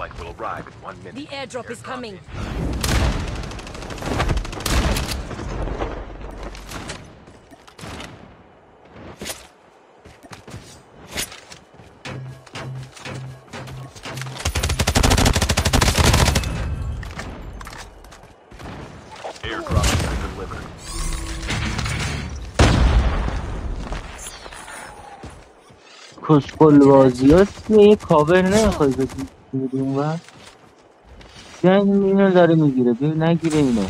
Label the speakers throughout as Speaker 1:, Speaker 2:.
Speaker 1: flight will arrive in 1 minute.
Speaker 2: The airdrop is coming.
Speaker 1: Airdrop has been delivered.
Speaker 3: کسخل بازیاست یه کاور نمیخوای بدی اون وقت جنگ اینو داره میگیره ببین نگیره اینو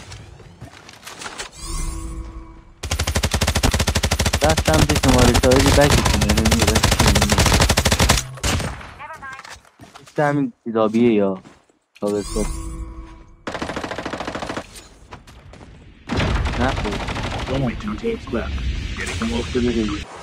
Speaker 3: رفتم به شماره شاهدی بکشونه نمیره همین کتابیه یا تابستون نه خب
Speaker 1: Only 2 teams left. Getting close to the